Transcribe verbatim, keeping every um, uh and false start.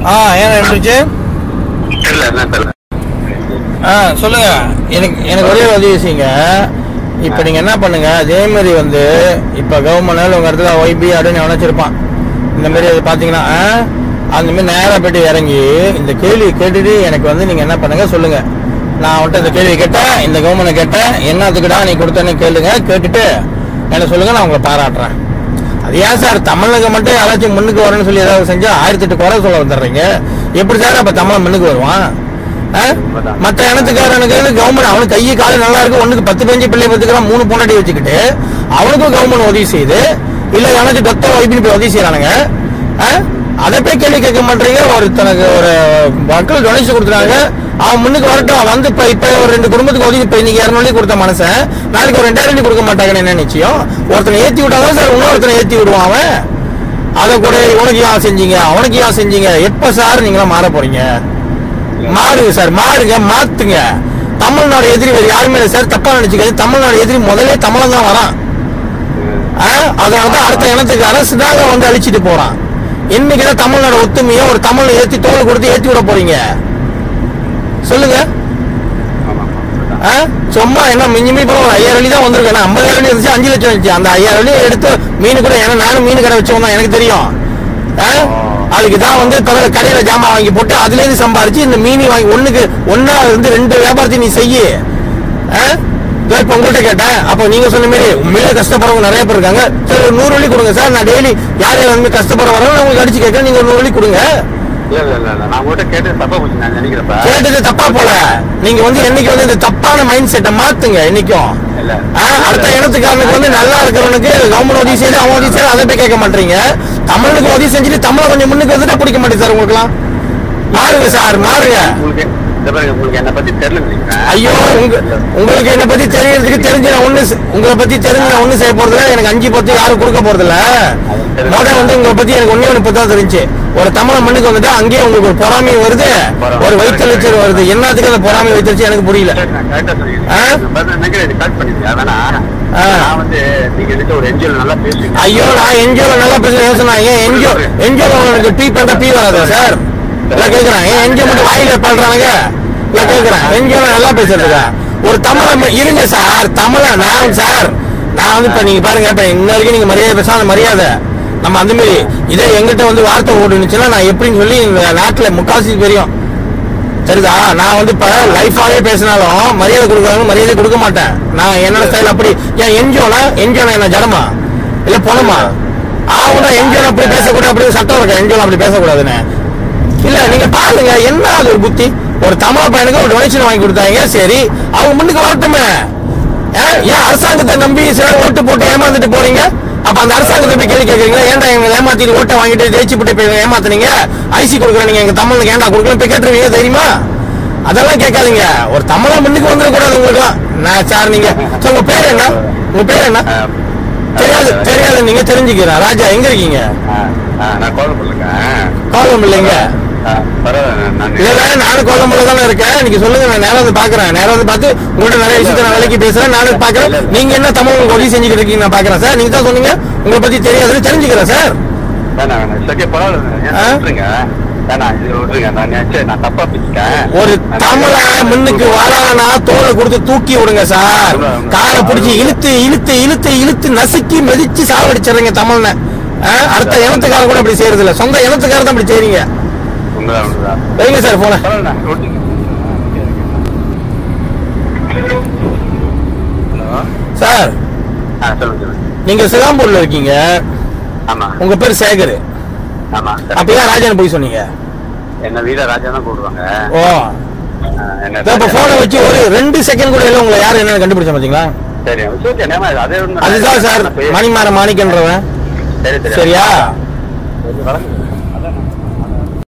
ஆ ஏன் இருந்துச்சு? ஆ சொல்லுங்க. எனக்கு எனக்கு ஒரே உதவி செய்யுங்க. இப்போ நீங்கள் என்ன பண்ணுங்க, அதேமாரி வந்து இப்போ கவர்மெண்ட் உங்கள் இடத்துல ஒய்பி அப்படின்னு நினச்சிருப்பான். இந்த மாதிரி அது பார்த்தீங்கன்னா அந்தமாரி நேராக போய்ட்டு இறங்கி இந்த கேள்வி கேட்டுட்டு எனக்கு வந்து நீங்கள் என்ன பண்ணுங்க சொல்லுங்க. நான் அவன்கிட்ட இந்த கேள்வி கேட்டேன், இந்த கவர்மெண்ட் கேட்டேன், என்னத்துக்குடா நீ கொடுத்தேன்னு கேளுங்க. கேட்டுட்டு என்ன சொல்லுங்க, நான் உங்களை பாராட்டுறேன். அது ஏன் சார் தமிழுக்கு மட்டும் யாராச்சும் முன்னுக்கு வரணும்னு சொல்லி ஏதாவது செஞ்சா ஆயிரத்தி எட்டு குறை சொல்ல வந்துடுறீங்க? எப்படி சார் அப்ப தமிழ் முன்னுக்கு வருவான்? மற்ற இனத்துக்காரனுக்கு கவர்மெண்ட் அவனுக்கு கையை காலு நல்லா இருக்கு, ஒண்ணுக்கு பத்து பஞ்சு பிள்ளை பத்துக்கிறான், மூணு பொண்டாட்டி வச்சுக்கிட்டு அவனுக்கும் கவர்மெண்ட் உதவி செய்யுது. இல்ல எனக்கு டொத்த வைப்பின்னு போய் உதவி செய்யறானுங்க. அதை போய் கேள்வி கேட்க மாட்டீங்க. ஒரு தனக்கு ஒரு மக்கள் டொனேஷன் கொடுத்துறாங்க, அவன் முன்னுக்கு வரட்டும். வந்து இப்ப இப்ப ஒரு ரெண்டு குடும்பத்துக்கு உதவி இப்ப இன்னைக்கு இரநூறு கொடுத்த மனுஷன் நாளைக்கு ஒரு ரெண்டாயிரம் கொடுக்க மாட்டாங்கன்னு என்ன நிச்சயம்? ஒருத்தனை ஏத்தி விட்டாதான் சார் இன்னொருத்தனை ஏத்தி விடுவான் அவன். அதை கூட உனக்கு ஏன் செஞ்சீங்க, அவனுக்கு ஏன் செஞ்சீங்க? எப்ப சார் நீங்களா மாற போறீங்க? மாறுங்க சார், மாறுங்க, மாத்துங்க. தமிழ்நாடு எதிரி வேறு யாருமே இல்லை சார், தப்பா நினைச்சுக்காது. தமிழ்நாடு எதிரி முதலே தமிழன் தான் வரான். அதனாலதான் அடுத்த இனத்துக்கு அரசு தாங்க வந்து அழிச்சிட்டு போறான். இன்னைக்குதான் தமிழ்நாடு ஒத்துமையா ஒரு தமிழை ஏத்தி தோல் கொடுத்து ஏத்தி விட போறீங்க சொல்லுங்க. சும்மா என்ன மிஞ்சி மீன் ஒரு ஐயாயிரம் வழி தான் வந்திருக்கேன். ஐம்பதாயிரம் வழி இருந்துச்சு, அஞ்சு லட்சம் இருந்துச்சு. அந்த ஐயாயிரம் வழி எடுத்து மீன் கூட ஏன்னா நானும் மீன் கடை வச்சவங்க தான், எனக்கு தெரியும். அதுக்குதான் வந்து கடையில ஜாமான் வாங்கி போட்டு அதுல இருந்து சம்பாரிச்சு இந்த மீனி வாங்கி ஒண்ணுக்கு ஒன்னா இருந்து ரெண்டு வியாபாரத்தையும் நீ செய்ய. இப்ப உங்கள்கிட்ட கேட்டேன், அப்ப நீங்க சொன்ன மாதிரி உண்மையிலே கஷ்டப்படுறவங்க நிறைய பேர் இருக்காங்க. சரி ஒரு நூறு வழி கொடுங்க சார், நான் டெய்லி யார் யார் வந்து கஷ்டப்பட வரவங்க உங்களுக்கு அடிச்சு கேட்க, நீங்க ஒரு நூறு வழி கொடுங்க. கேட்டது தப்பா போல. நீங்க வந்து என்னைக்கு வந்து இந்த தப்பான மைண்ட் செட்டை மாத்துங்க. என்னைக்கும் அடுத்த இடத்துக்காரனுக்கு வந்து நல்லா இருக்கிறவனுக்கு கவர்மெண்ட் உதவி செய்து அவன் உதவி செய்து அதை போய் கேட்க மாட்டீங்க. தமிழுக்கு உதவி செஞ்சுட்டு தமிழை கொஞ்சம் முன்னுக்கு வந்துட்டு பிடிக்க மாட்டேங்குது சார். உங்களுக்கு எல்லாம் மாறுங்க சார், மாறுங்க. ஐயோ உங்களுக்கு என்ன பத்தி தெரியறதுக்கு தெரிஞ்சு நான் ஒண்ணு உங்களை பத்தி தெரிஞ்சு நான் ஒண்ணு செய்ய போறது இல்லை. எனக்கு அஞ்சு பத்து யாரும் கொடுக்க போறது இல்ல. முதல்ல வந்து உங்களை பத்தி எனக்கு ஒண்ணே ஒண்ணு பத்தா தெரிஞ்சு ஒரு தமிழ மண்ணுக்கு வந்துட்டு அங்கேயே உங்களுக்கு ஒரு பொறாமை வருது, ஒரு வைத்தறிச்சல் வருது. என்னத்துக்கு அந்த பொறாமை வைத்தறிச்சு எனக்கு புரியல. ஐயோ நான் என்ஜிஓ நல்லா பேசுறேன் சொன்னாங்க. என்ஜிஓ என்ஜிஓ எனக்கு டீ பண்ண டீ வராதா சார்? கேக்குறேன் என்ஜிஓ மட்டும் வாயில பண்றானுங்க. கேக்குறேன் என்ஜிஓ நல்லா பேசுறதுக்கா ஒரு தமிழ இருங்க சார். தமிழ நான் சார் நான் வந்து இப்ப நீங்க பாருங்க, இப்ப இன்ன வரைக்கும் நீங்க மரியாதை பேசாத மரியாதை நம்ம அந்த மாதிரி இதே எங்கிட்ட வந்து வார்த்தை ஓடுனுச்சுன்னா நான் எப்படின்னு சொல்லி இந்த நாட்டுல முக்காசி தெரியும். சரிதா? நான் வந்து இப்ப லைஃபாவே பேசினாலும் மரியாதை கொடுக்குறாங்க, மரியாதை கொடுக்க மாட்டேன். நான் என்னோட ஸ்டைல் அப்படி. ஏன் என்ஜிஓனா என்ஜிஓனா என்ன ஜனமா இல்ல பணமா? ஆகுனா என்ஜிஓ அப்படி பேசக்கூடாது, அப்படி சட்டம் இருக்கா என்ஜிஓ அப்படி பேசக்கூடாதுன்னு? இல்ல நீங்க பாருங்க என்ன அது ஒரு புத்தி. ஒரு தமிழ் பையனுக்கு ஒரு டொனேஷன் வாங்கி கொடுத்தாங்க, சரி அவங்க முன்னுக்கு வரட்டுமே. ஏன் அரசாங்கத்தை நம்பி சில ஓட்டு போட்டு ஏமாந்துட்டு போறீங்க? அப்ப அந்த அரசாங்கத்தை போய் கேள்வி கேட்கறீங்களா? ஏன்டா எங்க ஏமாத்திட்டு ஓட்டை வாங்கிட்டு ஜெயிச்சு போட்டு போய் ஏமாத்துனீங்க, ஐசி கொடுக்குற நீங்க எங்க தமிழுக்கு ஏன்டா கொடுக்கணும் போய் கேட்டுருவீங்க தெரியுமா? அதெல்லாம் கேட்காதீங்க. ஒரு தமிழா முன்னுக்கு வந்துடக்கூடாது உங்களுக்கு. நான் சார் நீங்க உங்க பேர் என்ன? உங்க பேர் என்ன? தெரியாது தெரியாது நீங்க தெரிஞ்சுக்கிறேன். ராஜா எங்க இருக்கீங்க? கோலம் இல்லைங்க. நானும் கோலம்புல தானே இருக்கேன். நீங்க சொல்லுங்க, நான் நேரம் வந்து பாக்குறேன். நேரம் வந்து பார்த்து உங்கள்ட்ட நிறைய விஷயத்த நான் விலைக்கு பேசுறேன். நானும் பாக்குறேன் நீங்க என்ன தமிழ் உங்களுக்கு உதவி செஞ்சுக்கிட்டு இருக்கீங்க நான் பாக்குறேன் சார். நீங்க தான் சொன்னீங்க உங்களை பத்தி தெரியாதுன்னு தெரிஞ்சுக்கிறேன் சார். ஒரு தமிழ முன்னுக்கு வரானா தோலை கொடுத்து தூக்கி விடுங்க சார். காலை பிடிச்சி இழுத்து இழுத்து இழுத்து இழுத்து நசுக்கி மெதிச்சு சாவடிச்சிடுறீங்க தமிழ்ன. அடுத்த இனத்துக்காரன் கூட அப்படி செய்யறது இல்ல, சொந்த இனத்துக்காரன் தான் அப்படி செய்றீங்க. வைங்க சார் போன. சார் நீங்க சிலாம்பூர்ல இருக்கீங்க, உங்க பேர் சேகர். அப்பதான் ராஜான்னு போய் சொன்னீங்க. என்ன வீட ராஜா தான் கூடுவாங்க. ஓ இப்ப போனை வச்சு ஒரு ரெண்டு செகண்ட் கூட இல்ல உங்களை யாரு என்ன கண்டுபிடிச்ச பாத்தீங்களா? சரி அதுதான் சார் மணிமாற மாணிக்கன்றவன். சரியா?